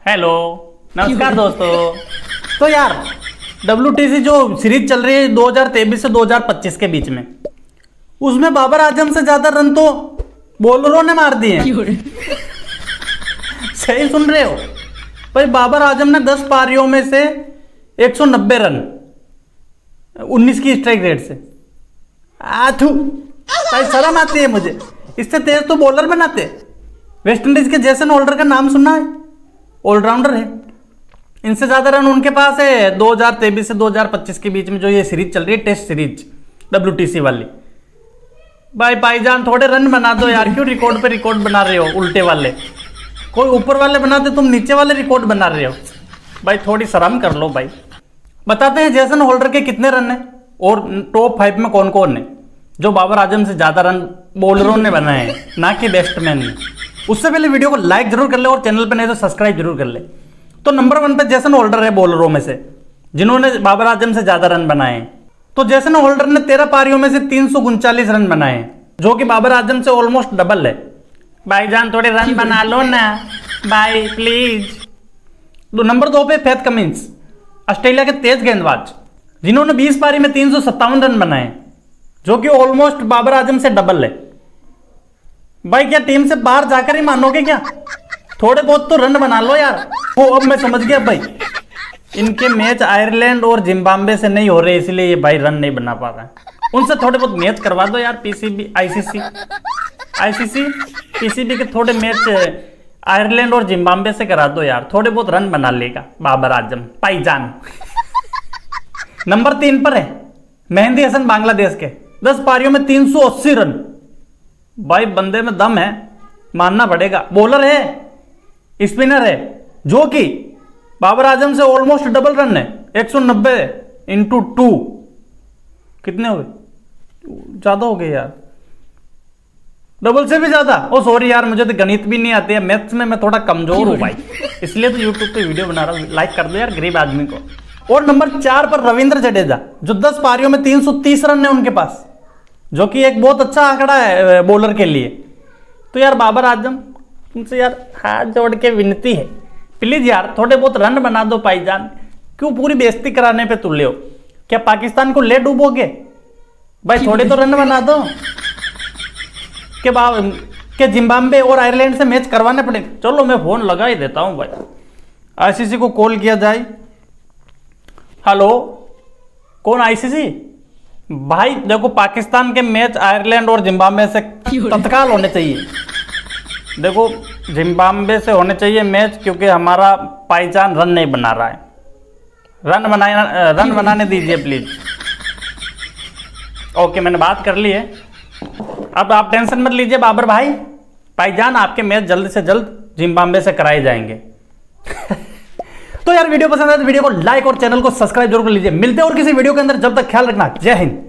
Hello, नमस्कार दोस्तों। तो यार WTC जो सीरीज चल रही है 2023 से 2025 के बीच में, उसमें बाबर आजम से ज्यादा रन तो बॉलरों ने मार दिए। सही सुन रहे हो भाई, बाबर आजम ने 10 पारियों में से 190 रन 19 की स्ट्राइक रेट से। आथू भाई, शर्म आती है मुझे। इससे तेज तो बॉलर बनाते। वेस्ट इंडीज के जेसन होल्डर का नाम सुना है, ऑलराउंडर है। इनसे ज्यादा रन उनके पास है 2023 से 2025 के बीच में जो ये सीरीज चल रही है, टेस्ट सीरीज WTC वाली। भाई भाईजान थोड़े रन बना दो यार, क्यों रिकॉर्ड पे रिकॉर्ड बना रहे हो? उल्टे वाले कोई ऊपर वाले बनाते, तुम नीचे वाले रिकॉर्ड बना रहे हो। भाई थोड़ी शर्म कर लो भाई। बताते हैं जेसन होल्डर के कितने रन है और टॉप 5 में कौन कौन है जो बाबर आजम से ज्यादा रन बॉलरों ने बनाए हैं, ना कि बैट्समैन ने। उससे पहले वीडियो को लाइक जरूर कर ले और चैनल पर नहीं तो सब्सक्राइब जरूर कर ले। तो नंबर 1 पे जेसन होल्डर है बॉलरों में से जिन्होंने बाबर आजम से ज्यादा रन बनाए हैं। तो जेसन होल्डर ने 13 पारियों में से 339 रन बनाए हैं, जो कि बाबर आजम से ऑलमोस्ट डबल है। भाईजान थोड़े रन बना लो ना भाई प्लीज। तो नंबर 2 पे फैथ कमिंस, ऑस्ट्रेलिया के तेज गेंदबाज, जिन्होंने 20 पारी में 357 रन बनाए, जो कि ऑलमोस्ट बाबर आजम से डबल है। भाई क्या टीम से बाहर जाकर ही मानोगे क्या? थोड़े बहुत तो रन बना लो यार। वो अब मैं समझ गया भाई, इनके मैच आयरलैंड और जिम्बाब्वे से नहीं हो रहे, इसलिए ये भाई रन नहीं बना पा रहा है। उनसे थोड़े बहुत मैच करवा दो यार। PCB ICC PCB के थोड़े मैच आयरलैंड और जिम्बाब्वे से करा दो यार, थोड़े बहुत रन बना लेगा बाबर आजम भाईजान। नंबर 3 पर है मेहंदी हसन, बांग्लादेश के, 10 पारियों में 380 रन। भाई बंदे में दम है, मानना पड़ेगा। बॉलर है, स्पिनर है, जो कि बाबर आजम से ऑलमोस्ट डबल रन है। 190 × 2 कितने हो गए? ज्यादा हो गए यार, डबल से भी ज्यादा। ओ सॉरी यार, मुझे तो गणित भी नहीं आती है, मैथ्स में मैं थोड़ा कमजोर हूं भाई, इसलिए तो यूट्यूब पे वीडियो बना रहा हूं। लाइक कर दो यार गरीब आदमी को। और नंबर 4 पर रविंद्र जडेजा, जो 10 पारियों में 330 रन है उनके पास, जो कि एक बहुत अच्छा आंकड़ा है बॉलर के लिए। तो यार बाबर आजम, तुमसे यार हाथ जोड़ के विनती है, प्लीज यार थोड़े बहुत रन बना दो भाईजान। क्यों पूरी बेइज्जती कराने पे तुले हो? क्या पाकिस्तान को ले डूबोगे? भाई थोड़े तो रन बना दो के जिम्बाब्वे और आयरलैंड से मैच करवाने पड़े। चलो मैं फोन लगा ही देता हूं भाई, ICC को कॉल किया जाए। हेलो, कौन ICC? भाई देखो, पाकिस्तान के मैच आयरलैंड और जिम्बाब्वे से तत्काल होने चाहिए। देखो जिम्बाब्वे से होने चाहिए मैच, क्योंकि हमारा भाईजान रन नहीं बना रहा है। रन बनाने दीजिए प्लीज। ओके, मैंने बात कर ली है। अब आप टेंशन मत लीजिए बाबर भाईजान, आपके मैच जल्द से जल्द जिम्बाब्वे से कराए जाएंगे। तो यार वीडियो पसंद है तो वीडियो को लाइक और चैनल को सब्सक्राइब जरूर कर लीजिए। मिलते हैं और किसी वीडियो के अंदर, जब तक ख्याल रखना। जय हिंद।